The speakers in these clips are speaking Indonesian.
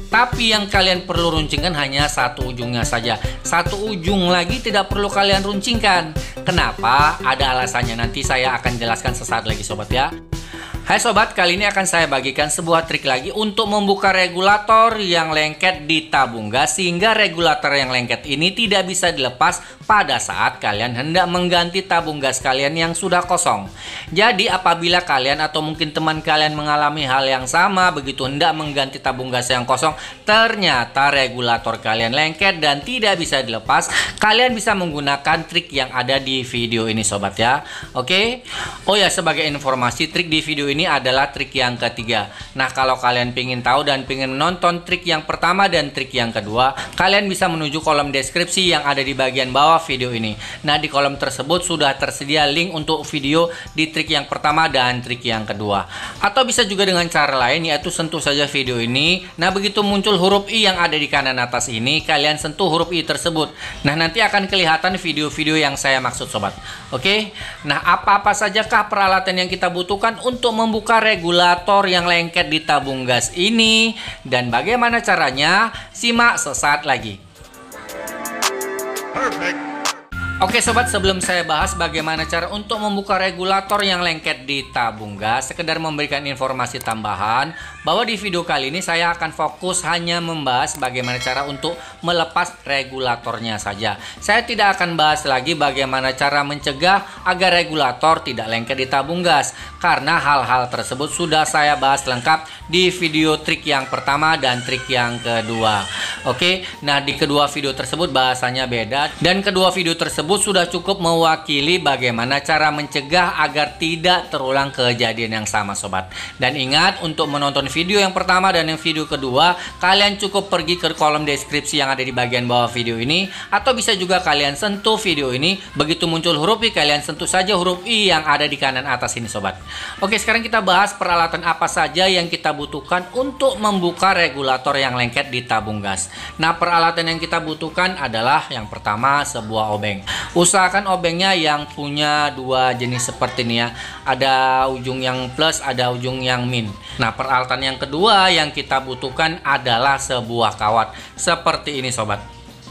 Tapi yang kalian perlu runcingkan hanya satu ujungnya saja. Satu ujung lagi tidak perlu kalian runcingkan. Kenapa? Ada alasannya, nanti saya akan jelaskan sesaat lagi sobat ya. Hai sobat, kali ini akan saya bagikan sebuah trik lagi untuk membuka regulator yang lengket di tabung gas, sehingga regulator yang lengket ini tidak bisa dilepas pada saat kalian hendak mengganti tabung gas kalian yang sudah kosong. Jadi apabila kalian atau mungkin teman kalian mengalami hal yang sama, begitu hendak mengganti tabung gas yang kosong, ternyata regulator kalian lengket dan tidak bisa dilepas, kalian bisa menggunakan trik yang ada di video ini sobat ya. Oke. Oh ya, sebagai informasi, trik di video ini adalah trik yang ketiga. Nah, kalau kalian ingin tahu dan ingin menonton trik yang pertama dan trik yang kedua, kalian bisa menuju kolom deskripsi yang ada di bagian bawah video ini. Nah, di kolom tersebut sudah tersedia link untuk video di trik yang pertama dan trik yang kedua. Atau bisa juga dengan cara lain, yaitu sentuh saja video ini. Nah, begitu muncul huruf I yang ada di kanan atas ini, kalian sentuh huruf I tersebut. Nah, nanti akan kelihatan video-video yang saya maksud sobat. Oke. Nah, apa-apa sajakah peralatan yang kita butuhkan untuk membuka regulator yang lengket di tabung gas ini, dan bagaimana caranya? Simak sesaat lagi. Perfect. Oke sobat, sebelum saya bahas bagaimana cara untuk membuka regulator yang lengket di tabung gas, sekedar memberikan informasi tambahan bahwa di video kali ini saya akan fokus hanya membahas bagaimana cara untuk melepas regulatornya saja. Saya tidak akan bahas lagi bagaimana cara mencegah agar regulator tidak lengket di tabung gas, karena hal-hal tersebut sudah saya bahas lengkap di video trik yang pertama dan trik yang kedua. Oke, nah di kedua video tersebut bahasanya beda, dan kedua video tersebut sudah cukup mewakili bagaimana cara mencegah agar tidak terulang kejadian yang sama sobat. Dan ingat, untuk menonton video yang pertama dan yang video kedua, kalian cukup pergi ke kolom deskripsi yang ada di bagian bawah video ini, atau bisa juga kalian sentuh video ini. Begitu muncul huruf I, kalian sentuh saja huruf I yang ada di kanan atas ini sobat. Oke, sekarang kita bahas peralatan apa saja yang kita butuhkan untuk membuka regulator yang lengket di tabung gas. Nah, peralatan yang kita butuhkan adalah yang pertama, sebuah obeng. Usahakan obengnya yang punya dua jenis seperti ini ya. Ada ujung yang plus, ada ujung yang min. Nah, peralatan yang kedua yang kita butuhkan adalah sebuah kawat. Seperti ini sobat.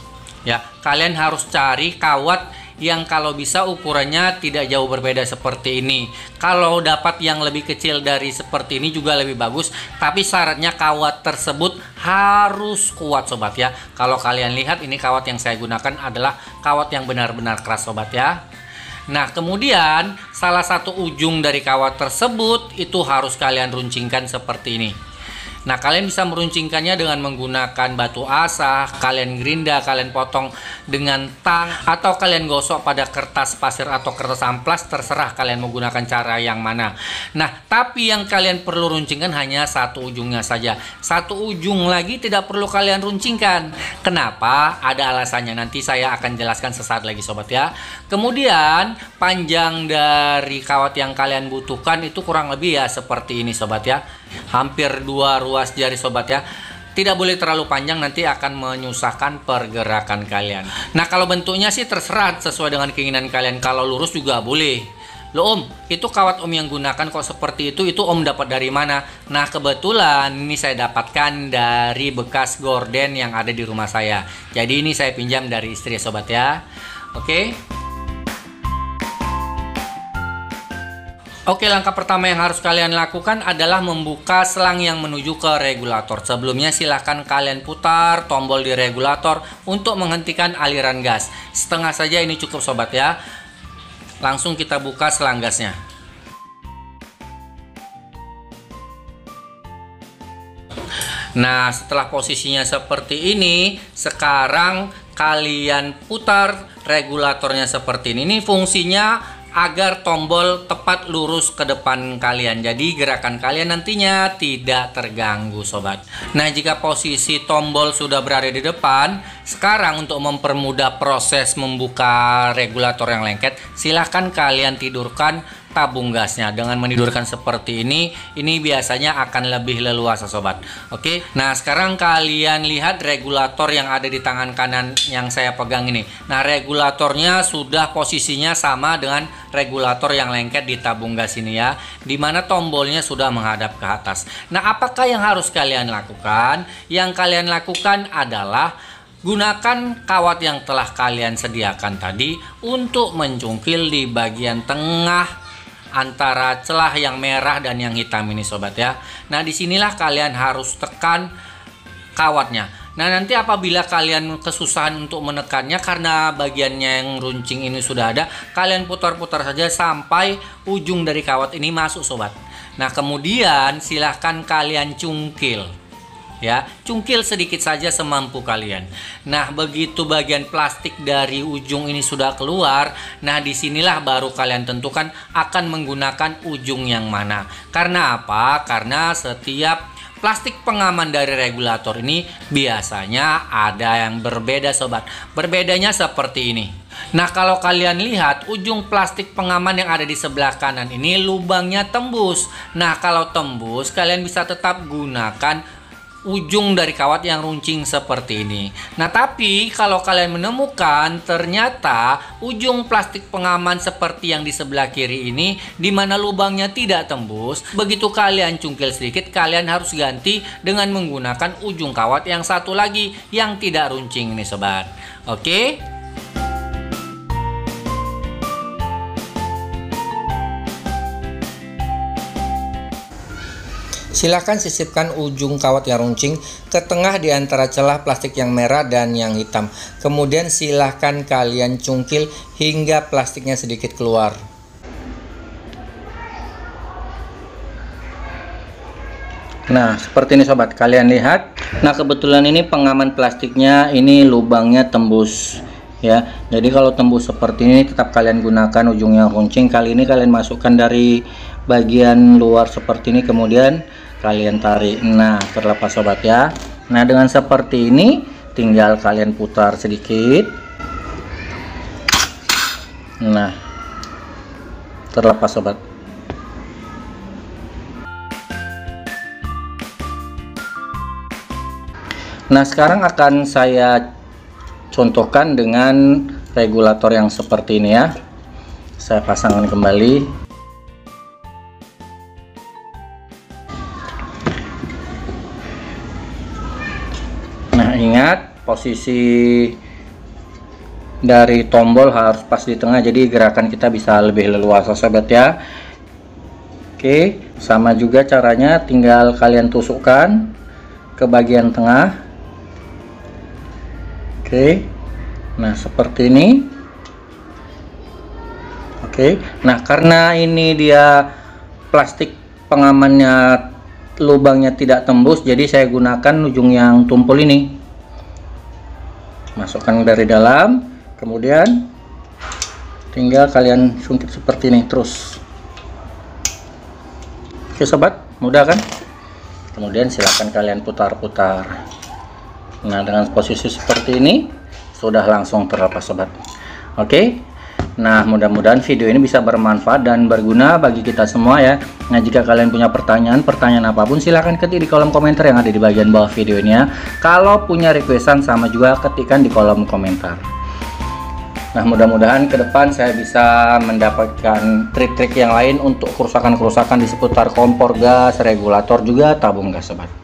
Ya, kalian harus cari kawat yang kalau bisa ukurannya tidak jauh berbeda seperti ini. Kalau dapat yang lebih kecil dari seperti ini juga lebih bagus, tapi syaratnya kawat tersebut harus kuat sobat ya. Kalau kalian lihat, ini kawat yang saya gunakan adalah kawat yang benar-benar keras sobat ya. Nah, kemudian salah satu ujung dari kawat tersebut itu harus kalian runcingkan seperti ini. Nah, kalian bisa meruncingkannya dengan menggunakan batu asah, kalian gerinda, kalian potong dengan tang, atau kalian gosok pada kertas pasir atau kertas amplas, terserah kalian menggunakan cara yang mana. Nah, tapi yang kalian perlu runcingkan hanya satu ujungnya saja. Satu ujung lagi tidak perlu kalian runcingkan. Kenapa? Ada alasannya, nanti saya akan jelaskan sesaat lagi sobat ya. Kemudian panjang dari kawat yang kalian butuhkan itu kurang lebih ya seperti ini sobat ya. Hampir 2 ruas jari sobat ya. Tidak boleh terlalu panjang, nanti akan menyusahkan pergerakan kalian. Nah, kalau bentuknya sih terserah sesuai dengan keinginan kalian. Kalau lurus juga boleh. Loh om, itu kawat om yang gunakan kok seperti itu om dapat dari mana? Nah, kebetulan ini saya dapatkan dari bekas gorden yang ada di rumah saya. Jadi ini saya pinjam dari istri sobat ya. Oke. Oke, langkah pertama yang harus kalian lakukan adalah membuka selang yang menuju ke regulator. Sebelumnya silahkan kalian putar tombol di regulator untuk menghentikan aliran gas. Setengah saja ini cukup sobat ya. Langsung kita buka selang gasnya. Nah, setelah posisinya seperti ini, sekarang kalian putar regulatornya seperti ini. Ini fungsinya agar tombol tepat lurus ke depan kalian, jadi gerakan kalian nantinya tidak terganggu sobat. Nah, jika posisi tombol sudah berada di depan, sekarang untuk mempermudah proses membuka regulator yang lengket, silahkan kalian tidurkan tabung gasnya. Dengan menidurkan seperti ini biasanya akan lebih leluasa sobat. Oke, nah sekarang kalian lihat regulator yang ada di tangan kanan yang saya pegang ini. Nah, regulatornya sudah posisinya sama dengan regulator yang lengket di tabung gas ini ya, dimana tombolnya sudah menghadap ke atas. Nah, apakah yang harus kalian lakukan? Yang kalian lakukan adalah gunakan kawat yang telah kalian sediakan tadi untuk mencungkil di bagian tengah antara celah yang merah dan yang hitam ini sobat ya. Nah, disinilah kalian harus tekan kawatnya. Nah, nanti apabila kalian kesusahan untuk menekannya karena bagiannya yang runcing ini sudah ada, kalian putar-putar saja sampai ujung dari kawat ini masuk sobat. Nah, kemudian silahkan kalian cungkil ya, cungkil sedikit saja semampu kalian. Nah, begitu bagian plastik dari ujung ini sudah keluar, nah disinilah baru kalian tentukan akan menggunakan ujung yang mana. Karena apa? Karena setiap plastik pengaman dari regulator ini biasanya ada yang berbeda sobat. Berbedanya seperti ini. Nah, kalau kalian lihat ujung plastik pengaman yang ada di sebelah kanan ini lubangnya tembus. Nah, kalau tembus kalian bisa tetap gunakan ujung dari kawat yang runcing seperti ini. Nah, tapi kalau kalian menemukan ternyata ujung plastik pengaman seperti yang di sebelah kiri ini di mana lubangnya tidak tembus, begitu kalian cungkil sedikit kalian harus ganti dengan menggunakan ujung kawat yang satu lagi yang tidak runcing ini sobat. Oke? Silahkan sisipkan ujung kawat yang runcing ke tengah di antara celah plastik yang merah dan yang hitam. Kemudian silahkan kalian cungkil hingga plastiknya sedikit keluar. Nah, seperti ini sobat, kalian lihat. Nah, kebetulan ini pengaman plastiknya ini lubangnya tembus ya. Jadi kalau tembus seperti ini tetap kalian gunakan ujung yang runcing. Kali ini kalian masukkan dari bagian luar seperti ini, kemudian kalian tarik. Nah, terlepas sobat ya. Nah, dengan seperti ini tinggal kalian putar sedikit. Nah, terlepas sobat. Nah, sekarang akan saya contohkan dengan regulator yang seperti ini ya. Saya pasangkan kembali. Nah, ingat posisi dari tombol harus pas di tengah, jadi gerakan kita bisa lebih leluasa sobat ya. Oke, sama juga caranya, tinggal kalian tusukkan ke bagian tengah. Oke, nah seperti ini. Oke, nah karena ini dia plastik pengamannya lubangnya tidak tembus, jadi saya gunakan ujung yang tumpul ini. Masukkan dari dalam, kemudian tinggal kalian suntik seperti ini terus. Oke sobat, mudah kan? Kemudian silakan kalian putar-putar. Nah, dengan posisi seperti ini sudah langsung terlepas sobat. Oke. Nah, mudah-mudahan video ini bisa bermanfaat dan berguna bagi kita semua ya. Nah, jika kalian punya pertanyaan apapun, silahkan ketik di kolom komentar yang ada di bagian bawah video ini ya. Kalau punya requestan sama juga ketikkan di kolom komentar. Nah, mudah-mudahan ke depan saya bisa mendapatkan trik-trik yang lain untuk kerusakan-kerusakan di seputar kompor gas, regulator juga tabung gas sobat.